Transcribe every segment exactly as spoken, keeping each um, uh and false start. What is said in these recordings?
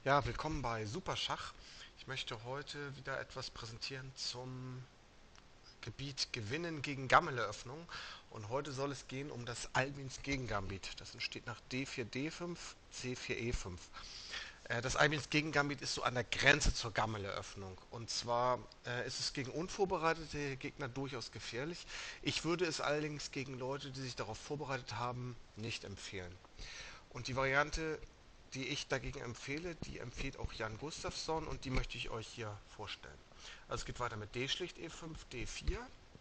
Ja, willkommen bei Superschach. Ich möchte heute wieder etwas präsentieren zum Gebiet Gewinnen gegen Gammeleröffnung. Und heute soll es gehen um das Albins Gegengambit. Das entsteht nach D vier D fünf, C vier E fünf. Äh, Das Albins Gegengambit ist so an der Grenze zur Gammeleröffnung. Und zwar äh, ist es gegen unvorbereitete Gegner durchaus gefährlich. Ich würde es allerdings gegen Leute, die sich darauf vorbereitet haben, nicht empfehlen. Und die Variante, die ich dagegen empfehle, die empfiehlt auch Jan Gustafsson und die möchte ich euch hier vorstellen. Also es geht weiter mit D schlicht E fünf, D vier,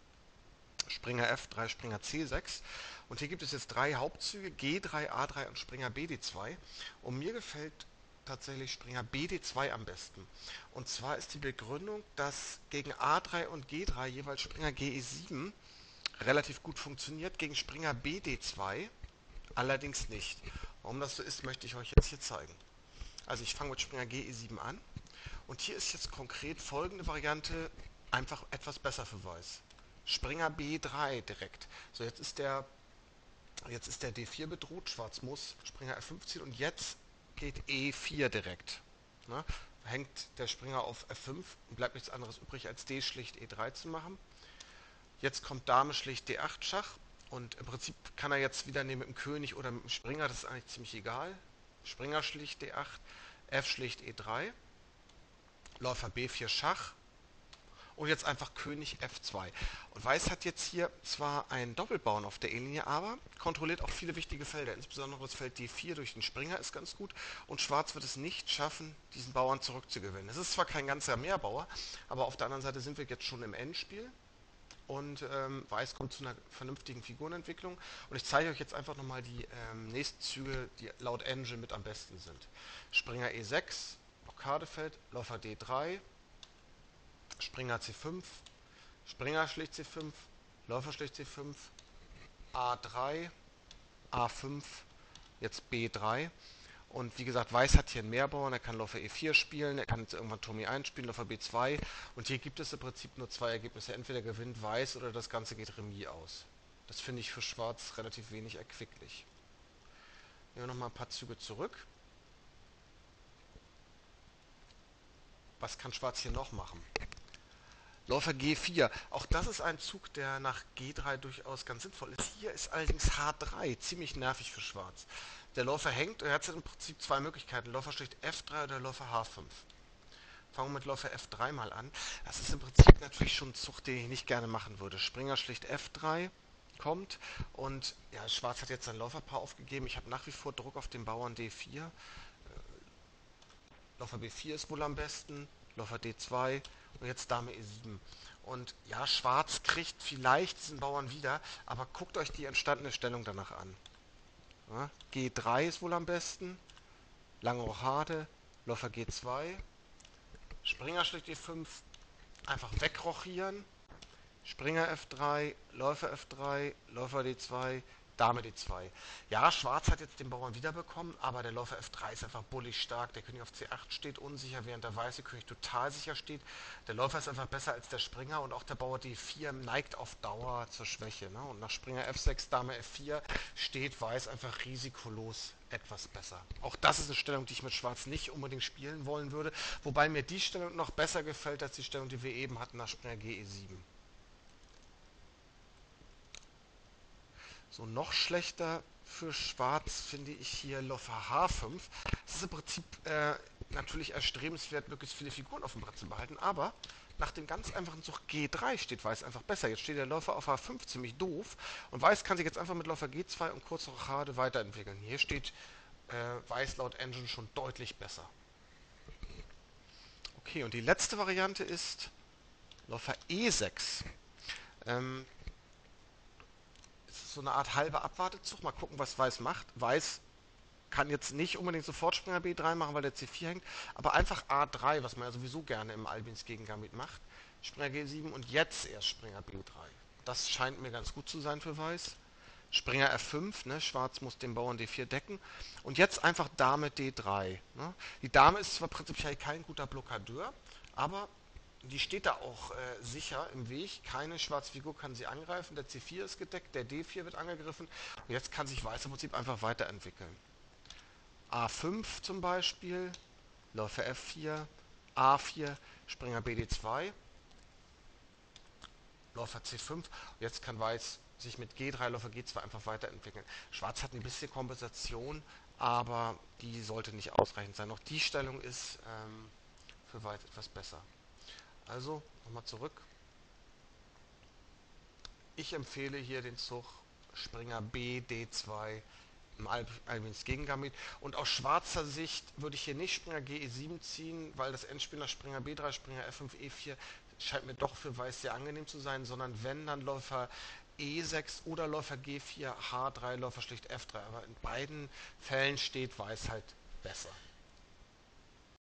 Springer F drei, Springer C sechs. Und hier gibt es jetzt drei Hauptzüge, G drei, A drei und Springer B D zwei. Und mir gefällt tatsächlich Springer B D zwei am besten. Und zwar ist die Begründung, dass gegen A drei und G drei jeweils Springer G E sieben relativ gut funktioniert, gegen Springer B D zwei allerdings nicht. Warum das so ist, möchte ich euch jetzt hier zeigen. Also ich fange mit Springer G E sieben an. Und hier ist jetzt konkret folgende Variante einfach etwas besser für Weiß. Springer B drei direkt. So, jetzt ist der, jetzt ist der D vier bedroht, Schwarz muss Springer F fünf ziehen und jetzt geht E vier direkt. Ne? Hängt der Springer auf F fünf und bleibt nichts anderes übrig als D schlicht E drei zu machen. Jetzt kommt Dame schlicht D acht Schach und im Prinzip kann er jetzt wieder nehmen mit dem König oder mit dem Springer, das ist eigentlich ziemlich egal. Springer schlicht D acht, F schlicht E drei, Läufer B vier Schach und jetzt einfach König F zwei. Und Weiß hat jetzt hier zwar einen Doppelbauern auf der E-Linie, aber kontrolliert auch viele wichtige Felder. Insbesondere das Feld D vier durch den Springer ist ganz gut. Und Schwarz wird es nicht schaffen, diesen Bauern zurückzugewinnen. Es ist zwar kein ganzer Mehrbauer, aber auf der anderen Seite sind wir jetzt schon im Endspiel. Und ähm, Weiß kommt zu einer vernünftigen Figurenentwicklung. Und ich zeige euch jetzt einfach nochmal die ähm, nächsten Züge, die laut Engine mit am besten sind. Springer E sechs, Blockadefeld, Läufer D drei, Springer C fünf, Springer schlicht C fünf, Läufer schlicht C fünf, A drei, A fünf, jetzt B drei. Und wie gesagt, Weiß hat hier einen Mehrbauern, er kann Läufer E vier spielen, er kann jetzt irgendwann Turm E eins spielen, Läufer B zwei. Und hier gibt es im Prinzip nur zwei Ergebnisse. Entweder gewinnt Weiß oder das Ganze geht Remis aus. Das finde ich für Schwarz relativ wenig erquicklich. Nehmen wir nochmal ein paar Züge zurück. Was kann Schwarz hier noch machen? Läufer G vier. Auch das ist ein Zug, der nach G drei durchaus ganz sinnvoll ist. Hier ist allerdings H drei ziemlich nervig für Schwarz. Der Läufer hängt und er hat im Prinzip zwei Möglichkeiten. Läufer schlicht F drei oder Läufer H fünf. Fangen wir mit Läufer F drei mal an. Das ist im Prinzip natürlich schon ein Zug, den ich nicht gerne machen würde. Springer schlicht F drei kommt und ja, Schwarz hat jetzt sein Läuferpaar aufgegeben. Ich habe nach wie vor Druck auf den Bauern D vier. Läufer B vier ist wohl am besten. Läufer D zwei und jetzt Dame E sieben. Und ja, Schwarz kriegt vielleicht diesen Bauern wieder, aber guckt euch die entstandene Stellung danach an. Ja, G drei ist wohl am besten. Lange Rochade. Läufer G zwei. Springer schlicht E fünf. Einfach wegrochieren. Springer F drei, Läufer F drei, Läufer D zwei, Dame D zwei. Ja, Schwarz hat jetzt den Bauern wiederbekommen, aber der Läufer F drei ist einfach bullig stark. Der König auf C acht steht unsicher, während der weiße König total sicher steht. Der Läufer ist einfach besser als der Springer und auch der Bauer D vier neigt auf Dauer zur Schwäche. Ne? Und nach Springer F sechs, Dame F vier steht Weiß einfach risikolos etwas besser. Auch das ist eine Stellung, die ich mit Schwarz nicht unbedingt spielen wollen würde, wobei mir die Stellung noch besser gefällt als die Stellung, die wir eben hatten nach Springer G E sieben. So, noch schlechter für Schwarz finde ich hier Läufer H fünf. Es ist im Prinzip äh, natürlich erstrebenswert, möglichst viele Figuren auf dem Brett zu behalten, aber nach dem ganz einfachen Zug G drei steht Weiß einfach besser. Jetzt steht der Läufer auf H fünf ziemlich doof und Weiß kann sich jetzt einfach mit Läufer G zwei und kurzer Rochade weiterentwickeln. Hier steht äh, Weiß laut Engine schon deutlich besser. Okay, und die letzte Variante ist Läufer E sechs. Ähm, so eine Art halber Abwartezug. Mal gucken, was Weiß macht. Weiß kann jetzt nicht unbedingt sofort Springer B drei machen, weil der C vier hängt, aber einfach A drei, was man ja sowieso gerne im Albins Gegengambit macht. Springer G sieben und jetzt erst Springer B drei. Das scheint mir ganz gut zu sein für Weiß. Springer F fünf, ne? Schwarz muss den Bauern D vier decken. Und jetzt einfach Dame D drei. Ne? Die Dame ist zwar prinzipiell kein guter Blockadeur, aber die steht da auch äh, sicher im Weg. Keine schwarze Figur kann sie angreifen. Der C vier ist gedeckt, der D vier wird angegriffen. Und jetzt kann sich Weiß im Prinzip einfach weiterentwickeln. A fünf zum Beispiel, Läufer F vier, A vier, Springer B D zwei, Läufer C fünf. Und jetzt kann Weiß sich mit G drei, Läufer G zwei einfach weiterentwickeln. Schwarz hat ein bisschen Kompensation, aber die sollte nicht ausreichend sein. Auch die Stellung ist ähm, für Weiß etwas besser. Also, nochmal zurück. Ich empfehle hier den Zug Springer B D zwei im Al Albins Gegengambit. Und aus schwarzer Sicht würde ich hier nicht Springer G E sieben ziehen, weil das Endspiel nach Springer B drei, Springer F fünf, E vier scheint mir doch für Weiß sehr angenehm zu sein, sondern wenn, dann Läufer E sechs oder Läufer G vier, H drei, Läufer schlicht F drei. Aber in beiden Fällen steht Weiß halt besser.